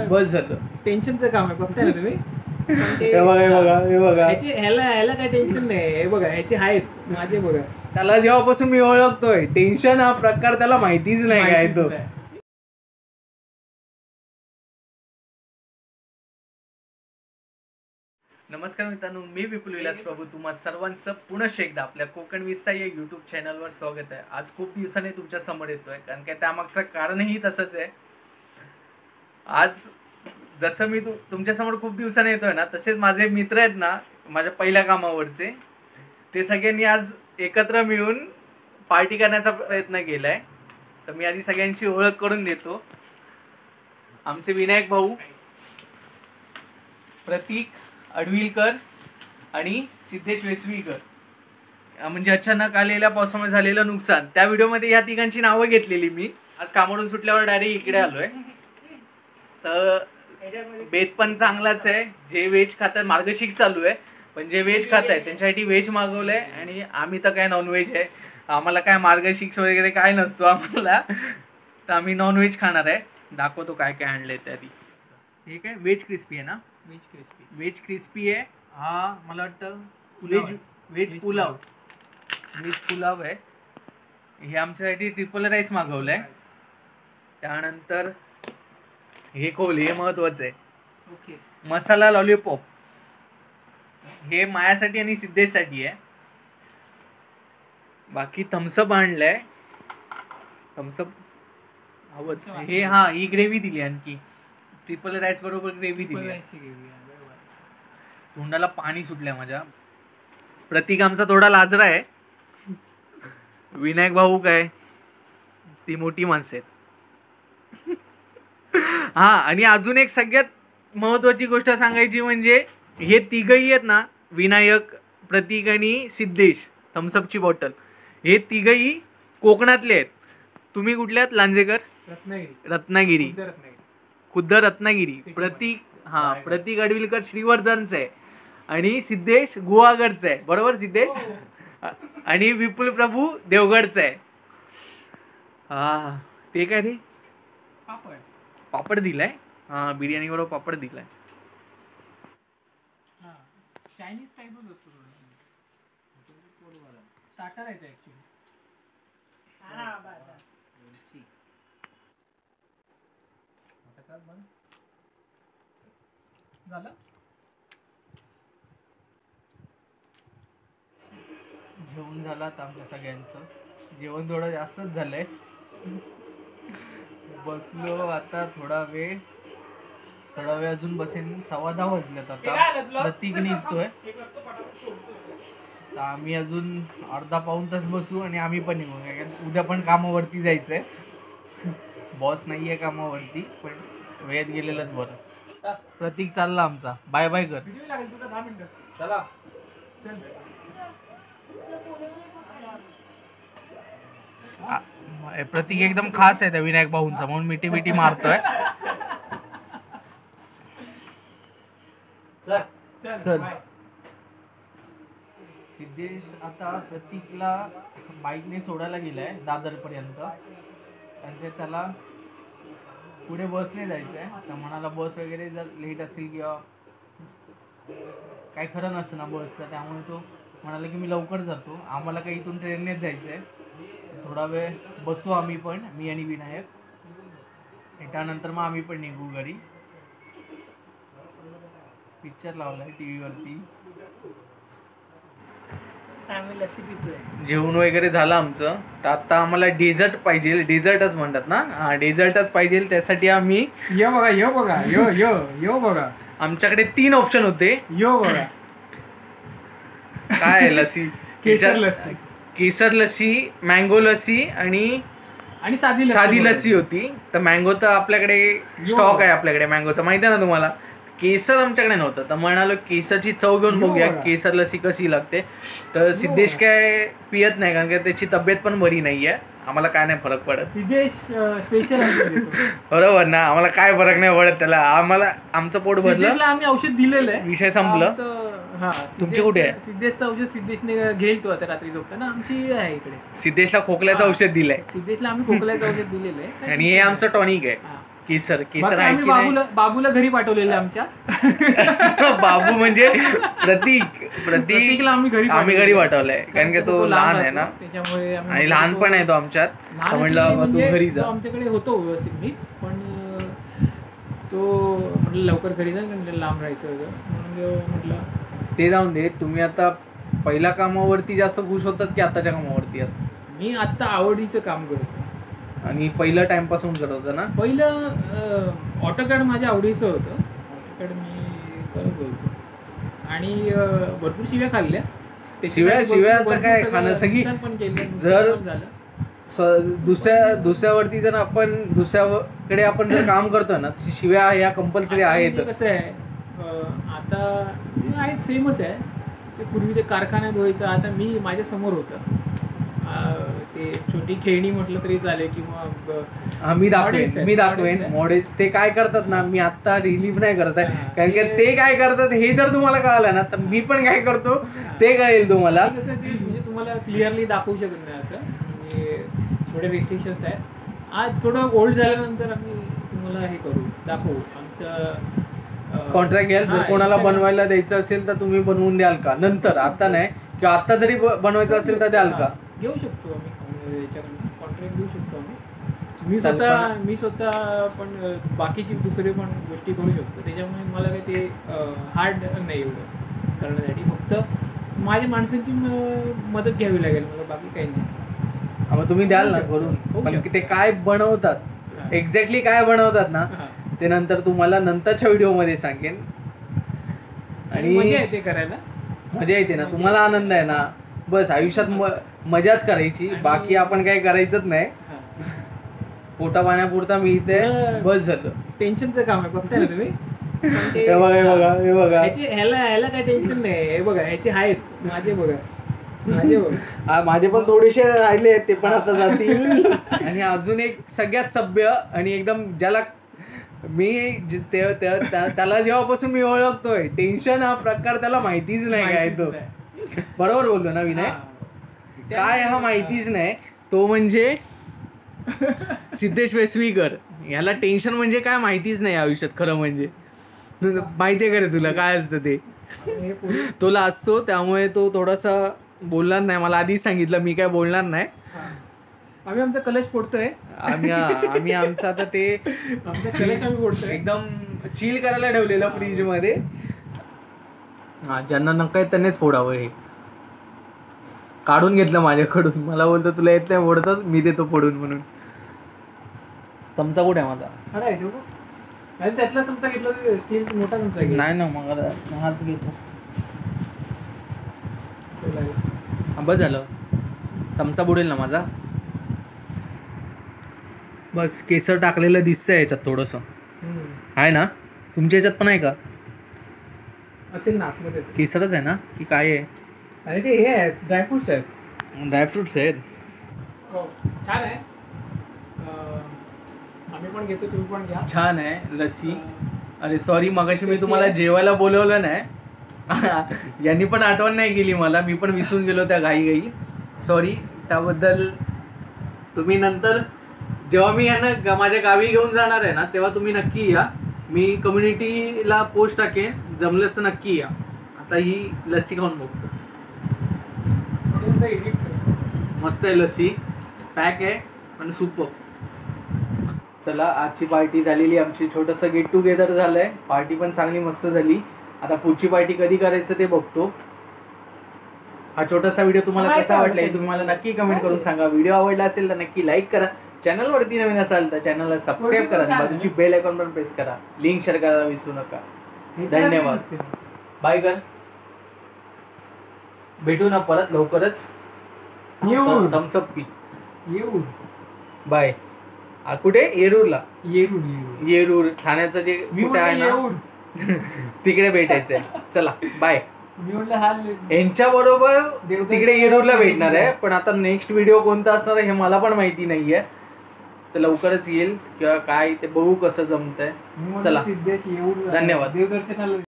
बस झालं. टेन्शनचं काम आहे बघताय ना तुम्ही. हे बघा ह्याला काय टेन्शन नाही. हे बघा ह्याचे आहेत माझे बघा. त्याला जेव्हापासून मी ओळखतोय टेन्शन हा प्रकार त्याला माहितीच नाही काय तो. नमस्कार मित्रांनो, मी विपुल विलास प्रभू तुम्हा सर्वांचं पुनश्च एकदा आपल्या कोकण विस्तार या यूट्यूब चॅनलवर स्वागत आहे. आज खूप दिवसांनी तुमच्या समोर येतोय, कारण की त्यामागचं कारणही तसंच आहे. आज जसं मी तुमच्यासमोर खूप दिवसांनी येतोय ना, तसेच माझे मित्र आहेत ना माझ्या पहिल्या कामावरचे, ते सगळ्यांनी आज एकत्र मिळून पार्टी करण्याचा प्रयत्न केलाय. तर मी आधी सगळ्यांची ओळख करून देतो. आमचे विनायक भाऊ, प्रतीक अडविलकर आणि सिद्धेश वेसवीकर. म्हणजे अचानक आलेल्या पावसामुळे झालेलं नुकसान, त्या व्हिडिओमध्ये या तिघांची नावं घेतलेली मी. आज कामावरून सुटल्यावर डायरेक्ट इकडे आलोय. तर बेस पण चांगलाच आहे. जे व्हेज खातात, मार्गशीर्ष चालू आहे, पण जे व्हेज खात आहे त्यांच्यासाठी व्हेज मागवलंय. आणि आम्ही तर काय नॉनव्हेज आहे, आम्हाला काय मार्गशीर्ष वगैरे काय नसतो आम्हाला. तर आम्ही नॉनव्हेज खाणार आहे. दाखवतो काय काय आणलंय त्याआधी. ठीक आहे, व्हेज क्रिस्पी आहे ना? व्हेज क्रिस्पी आहे हा. मला वाटतं व्हेज पुलाव आहे. हे आमच्यासाठी ट्रिपल राईस मागवलंय. त्यानंतर हे हे महत्वाचं आहे. ओके, मसाला लॉलीपॉप हे मायासाठी आणि सिद्धेशसाठी आहे. बाकी थम्सअप आणलंय. थम्सअप हवंच. हे हा, ही ग्रेव्ही दिली, आणखी ट्रिपल राईस बरोबर ग्रेव्ही दिली. तोंडाला पाणी सुटलंय माझ्या. प्रतीक आमचा थोडा लाजरा आहे. विनायक भाऊ काय ती मोठी माणसं आहेत. हा, आणि अजून एक सगळ्यात महत्वाची गोष्ट सांगायची म्हणजे हे तिघही आहेत ना, विनायक, प्रतीक आणि सिद्धेश, थम्सअपची बॉटल, हे तिघही कोकणातले आहेत. तुम्ही कुठले आहेत? लांजेकर, रत्नागिरी, खुद्द रत्नागिरी. प्रतीक अडविलकर श्रीवर्धनचं आहे आणि सिद्धेश गुहागरचा आहे. बरोबर सिद्धेश? आणि विपुल प्रभू देवगडचा आहे. हा, ते काय रे? पापड दिलाय. हा, बिर्याणी बरोबर पापड दिलाय. चायनीज टाइपच असतो. स्टार्टर आहे ते ऍक्च्युअली. झालं जेवण झालं आता आमच्या सगळ्यांचं. जेवण थोडं जास्तच झालंय. बसलो आता थोडा वेळ अजून बसेन. 10:15 वाजलेत आता. प्रतीक निघतोय. तर आम्ही अजून अर्धा पाऊण तास बसू आणि आम्ही पण निघू. उद्या पण कामावरती जायचंय. बॉस नाहीये कामावरती, पण वेळेत गेलेलंच बरं. प्रतीक चालला आमचा. बाय बाय कर. चला. प्रतीक एकदम खास आहे त्या विनायक भाऊंचा, म्हणून मिठी मारतोय. चल. सिद्धेश आता प्रतीकला बाईकने सोडायला गेलाय दादर पर्यंत, आणि ते त्याला पुढे बसने जायचंय. तर म्हणाला बस वगैरे जर लेट असेल किंवा काही खरं नसतं ना बसचं, त्यामुळे तो म्हणाला की मी लवकर जातो. आम्हाला काही इथून ट्रेननेच जायचंय. थोडा वेळ बसू आम्ही पण, मी आणि विनायक. त्यानंतर मग आम्ही पण निघू घरी. पिक्चर लावलाय टीव्ही वरती. जेवण वगैरे झालं आमचं. तर आता आम्हाला डेझर्ट पाहिजे. डेझर्टच म्हणतात ना? हा, डेझर्टच पाहिजे. त्यासाठी आम्ही बघा आमच्याकडे 3 ऑप्शन होते. बघा काय आहे? लस्सी, केसर लस्सी, मँगो लस्सी आणि साधी लस्सी होती. तर मँगो तर आपल्याकडे स्टॉक आहे, आपल्याकडे मँगोचा, माहिती आहे ना तुम्हाला. केसर आमच्याकडे नव्हतं. तर म्हणालो केसरची चव घेऊन बघूया केसर लस्सी कशी लागते. तर सिद्धेश काय पियत नाही, कारण की त्याची तब्येत पण बरी नाहीये. आम्हाला काय नाही फरक पडत. सिद्धेश स्पेशल बरोबर ना? आम्हाला काय फरक नाही पडत त्याला. आम्हाला आमचं पोट भरलं, आम्ही औषध दिलेलं आहे, विषय संपलं. तुमची कुठे आहे? सिद्धेशचं औषध सिद्धेशने घेईल तो आता रात्री झोपताना. आमची आहे इकडे. सिद्धेशला खोकल्याचं औषध दिलंय. सिद्धेशला आम्ही खोकल्याचं औषध दिलेलं आहे, आणि हे आमचं टॉनिक आहे. केसर बाकी केसर आहे आम्ही की नाही? बाबूला घरी पाठवलेलं आमच्या. बाबू म्हणजे प्रतीकला प्रतीकला आम्ही घरी पाठवलंय कारण की तो लहान आहे ना, राहतो, त्याच्यामुळे आम्ही आणि लहान पण आहे तो आमच्यात. लहान तर म्हणलं असल्याने बाबा तू म्हणजे घरी तो जा. आमच्याकडे होतो व्यवस्थित मीच, पण तो म्हटलं लवकर घरी जा, म्हणजे लांब राहायचं होतं म्हणून म्हटलं. ते जाऊन दे. तुम्ही आता पहिल्या कामावरती जास्त खुश होतात की आताच्या कामावरती आहात? मी आत्ता आवडीचं काम करतो. आणि पहिलं टाइमपासून करत होतं ना? पहिलं ऑटोकॅड माझ्या आवडीचं होतं. ऑटोकॅड मी करत होतो आणि भरपूर शिव्या खाल्ल्या. शिव्या आता काय खाणं सगळी. पण केलं जर झालं. दुसऱ्यावरती जर आपण दुसऱ्याकडे आपण जर काम करतोय ना, शिव्या या कंपल्सरी आहेत. कसं आहे आता आहेत सेमच आहे. ते पूर्वी ते कारखान्यात व्हायचं, आता मी माझ्या समोर होतं. ते छोटी खेळणी म्हटलं तरी चालेल किंवा मी दाखवेन मॉडेल्स ते काय करतात ना. मी आता रिलीव्ह नाही करत आहे कारण की ते काय करतात हे जर तुम्हाला कळालं ना तर मी पण काय करतो ते कळेल तुम्हाला. कसं ते म्हणजे तुम्हाला क्लिअरली दाखवू शकत नाही असं, म्हणजे थोडे रिस्ट्रिक्शन्स आहेत. आज थोडं ओल्ड झाल्यानंतर आम्ही तुम्हाला हे करू दाखवू आमचं कॉन्ट्रॅक्ट घ्याल. जर कोणाला बनवायला द्यायचं असेल तर तुम्ही बनवून द्याल का नंतर? आता नाही किंवा आता जरी बनवायचं असेल तर द्याल का? घेऊ शकतो आम्ही याच्याकडून कॉन्ट्रॅक्ट घेऊ शकतो आम्ही. मी स्वतः पण बाकीची दुसरे पण गोष्टी करू शकतो. त्याच्यामुळे मला काही ते हार्ड नाही एवढं करण्यासाठी. फक्त माझ्या माणसांची मदत घ्यावी लागेल मला, बाकी काही नाही. मग तुम्ही द्याल ना करून. पण ते काय बनवतात एक्झॅक्टली काय बनवतात ना ते नंतर तुम्हाला नंतरच्या व्हिडिओमध्ये सांगेन. आणि मजा येते करायला, मजा येते ना, तुम्हाला आनंद आहे ना. बस आयुष्यात मजाच करायची, बाकी आपण काही करायचंच नाही. पोटा पाण्यापुरता मी इथे बस झालं. टेन्शनचं काम आहे बघताय ना तुम्ही. हे बघा ह्याला काय टेन्शन नाही. हे बघा ह्याचे आहेत माझे, बघा माझे पण थोडेसे राहिले आहेत, ते पण आता जातील. आणि अजून एक सगळ्यात सभ्य आणि एकदम ज्याला मी त्याला जेव्हापासून मी ओळखतोय, टेन्शन हा प्रकार त्याला माहितीच नाही काय तो. बरोबर बोललो ना विनय? काय हा माहितीच नाही. तो म्हणजे सिद्धेश वेसवीकर. ह्याला टेन्शन म्हणजे काय माहितीच नाही आयुष्यात. खरं म्हणजे माहितीये का रे तुला काय असतं ते? तो लाजतो त्यामुळे तो थोडासा बोलणार नाही. मला आधीच सांगितलं मी काय बोलणार नाही. आम्ही आमचा कलश फोडतोय. आम्ही आमचा आता ते आमचा कलश आम्ही फोडतोय. एकदम चिल करायला ठेवलेलं फ्रीज मध्ये. ज्यांना नका त्यांनीच फोडावं. हे काढून घेतलं माझ्याकडून. मला बोलतो तुला येत नाही फोडतात, मी देतो फोडून म्हणून. चमचा कुठे आहे माझा? त्यातला चमचा घेतला, स्टील मोठा चमचा घेतला. नाही ना, मग हाच घेतो. बस झालं, चमचा बुडेल ना माझा. बस केसर टाकलेलं दिसतंय याच्यात थोडंसं. आहे ना? तुमच्या याच्यात पण आहे का? असेल ना आतमध्ये. केसरच आहे ना की काय आहे? अरे ते हे आहेत, ड्रायफ्रुट्स आहेत. ड्रायफ्रुट्स आहेत. छान आहे. आम्ही पण घेतो, तुम्ही पण घ्या. छान आहे लस्सी. अरे सॉरी, मगाशी मी तुम्हाला जेवायला बोलवलं नाही. यांनी पण आठवण नाही केली मला. मी पण विसरून गेलो त्या घाई. सॉरी त्याबद्दल. तुम्ही नंतर जेव्हा मी यांना माझ्या गावी घेऊन जाणार आहे ना, तेव्हा तुम्ही नक्की या. मी कम्युनिटीला पोस्ट टाकेन, जमलंच तर नक्की या. आता ही लस्सी खाऊन बघतो. मस्त आहे लस्सी, पॅक आहे पण सुपर. चला, आजची पार्टी झालेली आमची. छोटंसं गेट टुगेदर झालंय. पार्टी पण चांगली मस्त झाली. आता पुढची पार्टी कधी करायचं ते बघतो. हा छोटासा व्हिडिओ तुम्हाला कसा वाटला हे तुम्ही मला नक्की कमेंट करून सांगा. व्हिडिओ आवडला असेल तर नक्की लाईक करा. चॅनलवरती नवीन असाल तर चॅनलला सबस्क्राईब करा. बाजूची बेल आयकॉन पण प्रेस करा. लिंक शेअर करायला विसरू नका. धन्यवाद. बाय कर. भेटू ना परत लवकरच. थम्स अप पी. बाय. कुठे? येरूरला. येरूर ठाण्याचं जे कुठे आहे ना तिकडे भेटायचंय. चला बाय. यांच्या बरोबर तिकडे येरूरला भेटणार आहे. पण आता नेक्स्ट व्हिडिओ कोणता असणार आहे हे मला पण माहिती नाहीये. तर लवकरच येईल किंवा काय ते बघू कसं जमतंय. चला, धन्यवाद. देवदर्शनाला